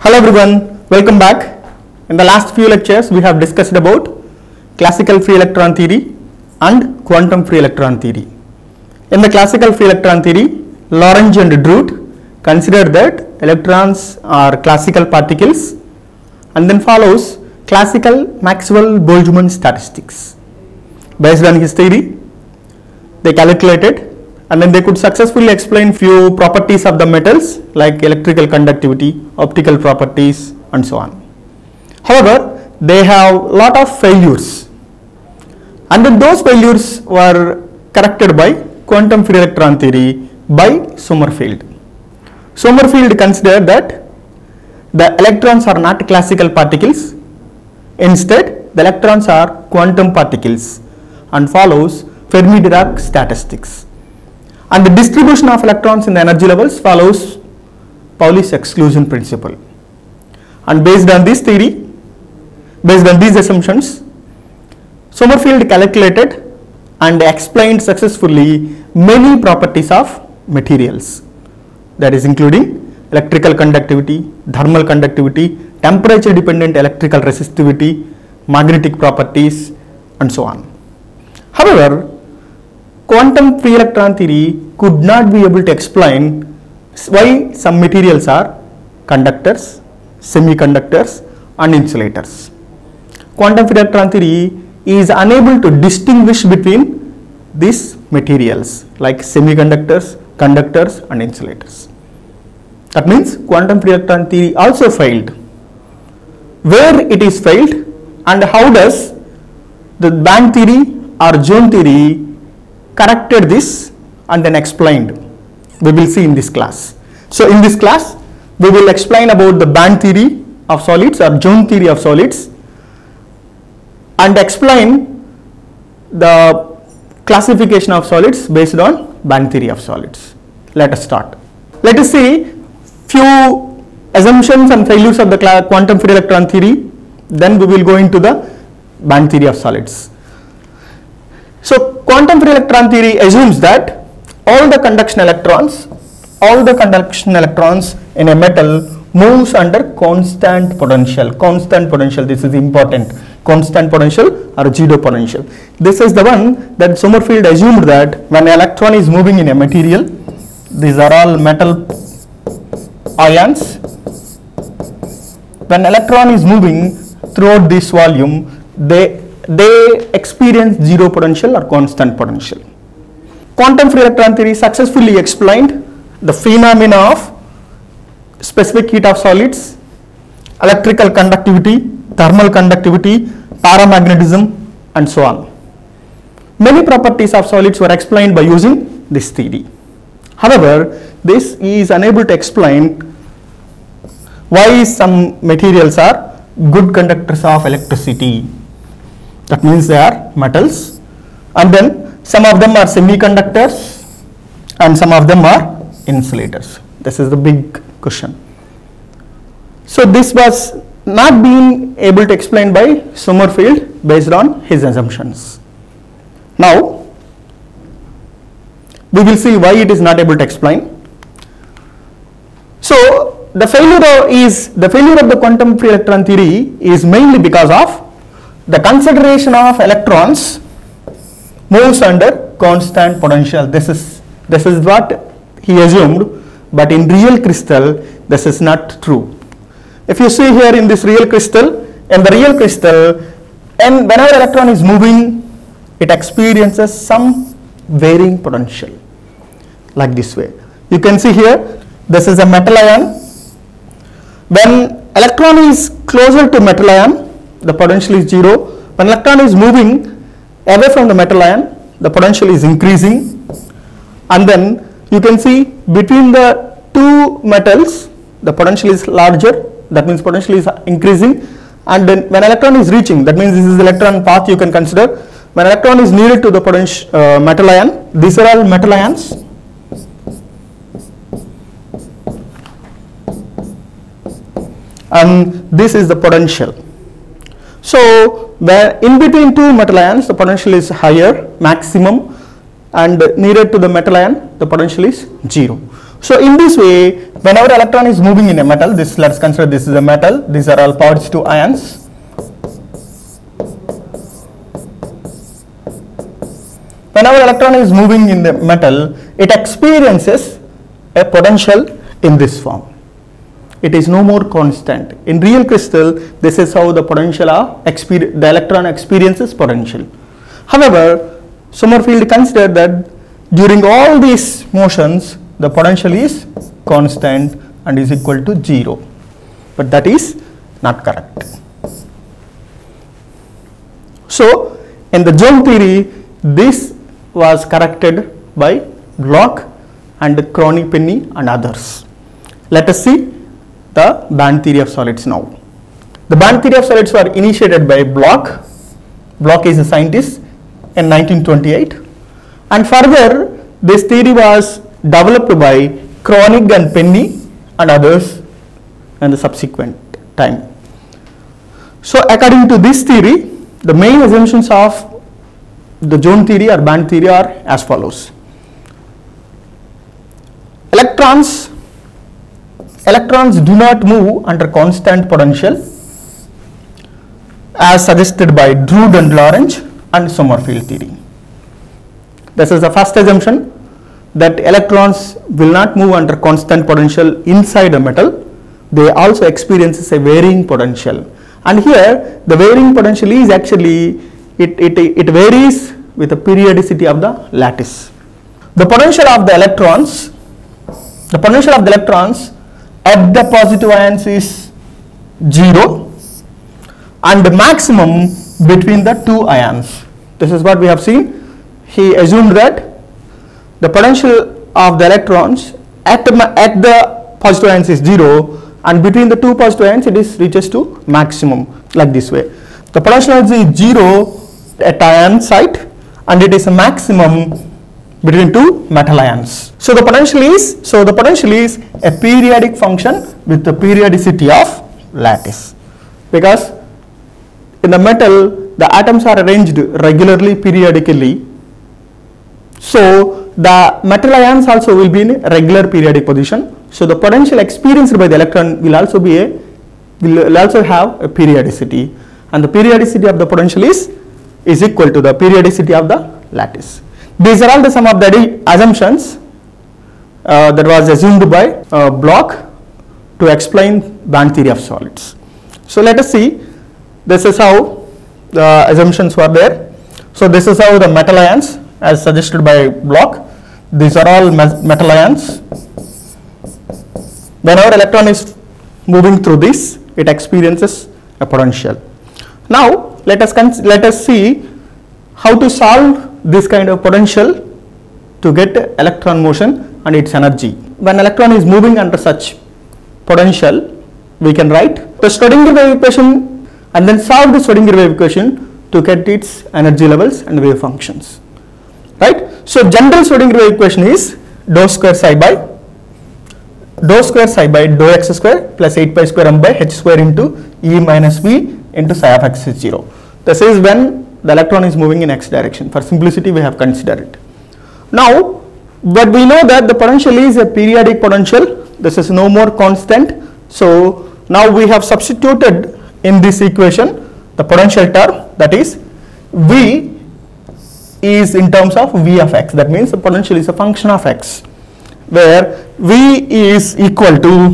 Hello everyone, welcome back. In the last few lectures we have discussed about classical free electron theory and quantum free electron theory. In the classical free electron theory, Lagrange and Drude considered that electrons are classical particles, and then follows classical Maxwell-Boltzmann statistics. Based on his theory, they calculated and then they could successfully explain few properties of the metals like electrical conductivity, optical properties and so on. However, they have lot of failures, and then those failures were corrected by quantum free electron theory by Sommerfeld. Sommerfeld considered that the electrons are not classical particles, instead the electrons are quantum particles, and follows Fermi-Dirac statistics. And the distribution of electrons in the energy levels follows Pauli's exclusion principle. And based on this theory, based on these assumptions, Sommerfeld calculated and explained successfully many properties of materials, that is including electrical conductivity, thermal conductivity, temperature dependent electrical resistivity, magnetic properties and so on. However, quantum free electron theory could not be able to explain why some materials are conductors, semiconductors and insulators. Quantum free electron theory is unable to distinguish between these materials like semiconductors, conductors and insulators. That means quantum free electron theory also failed. Where it is failed and how does the band theory or zone theory corrected this and then explained, we will see in this class. So in this class we will explain about the band theory of solids or zone theory of solids and explain the classification of solids based on band theory of solids. Let us start. Let us see few assumptions and failures of the quantum free electron theory, then we will go into the band theory of solids. So quantum free electron theory assumes that all the conduction electrons in a metal moves under constant potential. Constant potential, this is important. Constant potential or zero potential. This is the one that Sommerfeld assumed that when an electron is moving in a material, these are all metal ions. When electron is moving throughout this volume, they experience zero potential or constant potential. Quantum free electron theory successfully explained the phenomena of specific heat of solids, electrical conductivity, thermal conductivity, paramagnetism and so on. Many properties of solids were explained by using this theory. However, this is unable to explain why some materials are good conductors of electricity. That means they are metals, and then some of them are semiconductors and some of them are insulators. This is the big question. So this was not being able to explain by Sommerfeld based on his assumptions. Now we will see why it is not able to explain. So the failure of the quantum free electron theory is mainly because of the consideration of electrons moves under constant potential. This is what he assumed, but in real crystal this is not true. If you see here in this real crystal, and whenever electron is moving, it experiences some varying potential like this way. You can see here, this is a metal ion. When electron is closer to metal ion, the potential is zero. When electron is moving away from the metal ion, the potential is increasing, and then you can see between the two metals the potential is larger, that means potential is increasing, and then when electron is reaching, that means this is the electron path you can consider. When electron is near to the metal ion, these are all metal ions, and this is the potential. So where in between two metal ions the potential is higher, maximum, and nearer to the metal ion the potential is zero. So in this way, whenever electron is moving in a metal, let's consider this is a metal, these are all positive ions. Whenever electron is moving in the metal, it experiences a potential in this form. It is no more constant. In real crystal, this is how the potential of the electron experiences potential. However, Sommerfeld considered that during all these motions, the potential is constant and is equal to 0. But that is not correct. So, in the zone theory, this was corrected by Bloch and Kronig-Penney and others. Let us see the band theory of solids now. The band theory of solids were initiated by Bloch. Bloch is a scientist in 1928, and further this theory was developed by Kronig and Penney and others in the subsequent time. So according to this theory, the main assumptions of the zone theory or band theory are as follows. Electrons do not move under constant potential as suggested by Drude and Lorentz and Sommerfeld theory. This is the first assumption, that electrons will not move under constant potential inside a metal. They also experience a varying potential, and here the varying potential is actually it varies with the periodicity of the lattice. The potential of the electrons at the positive ions is 0 and the maximum between the two ions. This is what we have seen. He assumed that the potential of the electrons at the positive ions is 0 and between the two positive ions it reaches to maximum, like this way. The potential energy is 0 at ion site and it is a maximum between two metal ions. So the potential is a periodic function with the periodicity of lattice, because in the metal the atoms are arranged regularly periodically. So the metal ions also will be in regular periodic position. So the potential experienced by the electron will also have a periodicity, and the periodicity of the potential is equal to the periodicity of the lattice. These are all the some of the assumptions that was assumed by Bloch to explain band theory of solids. So let us see, this is how the assumptions were there. So this is how the metal ions as suggested by Bloch. These are all metal ions. Whenever electron is moving through this, it experiences a potential. Now let us see how to solve this kind of potential to get electron motion and its energy. When electron is moving under such potential, we can write the Schrodinger wave equation and then solve the Schrodinger wave equation to get its energy levels and wave functions. Right? So general Schrodinger wave equation is dou square psi by dou x square plus 8 pi square m by h square into E minus V into psi of x is 0. This is when the electron is moving in x direction. For simplicity, we have considered it. Now, but we know that the potential is a periodic potential. This is no more constant. So now we have substituted in this equation the potential term, that is V is in terms of V of x. That means the potential is a function of x, where V is equal to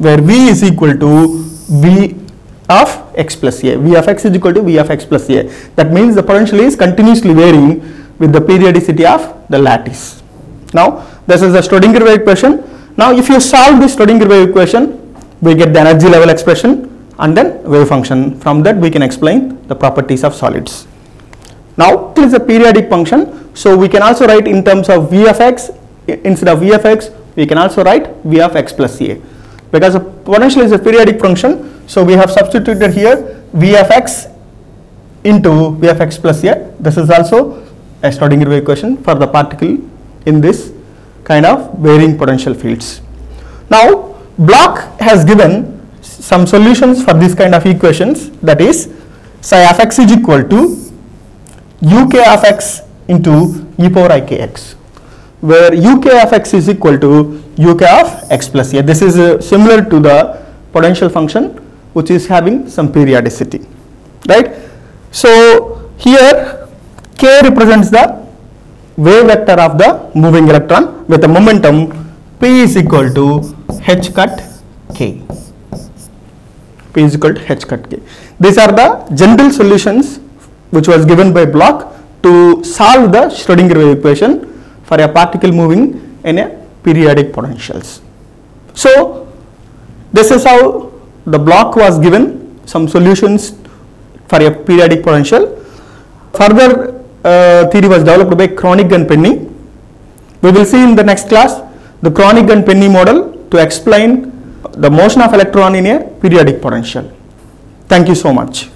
V of x plus a. V of x is equal to V of x plus a. That means the potential is continuously varying with the periodicity of the lattice. Now this is the Schrodinger wave equation. Now if you solve this Schrodinger wave equation, we get the energy level expression and then wave function. From that we can explain the properties of solids. Now it is a periodic function, so we can also write in terms of V of x. Instead of V of x, we can also write V of x plus a, because the potential is a periodic function. So we have substituted here V of x into V of x plus a. This is also a Schrodinger wave equation for the particle in this kind of varying potential fields. Now Bloch has given some solutions for this kind of equations, that is psi of x is equal to uk of x into e power ikx, where uk of x is equal to uk of x plus a. This is similar to the potential function which is having some periodicity, right? So here k represents the wave vector of the moving electron with a momentum p is equal to h cut k. P is equal to h cut k. These are the general solutions which was given by Bloch to solve the Schrodinger wave equation for a particle moving in a periodic potentials. So this is how the Bloch was given some solutions for a periodic potential. Further theory was developed by Kronig and Penny. We will see in the next class the Kronig and Penny model to explain the motion of electron in a periodic potential. Thank you so much.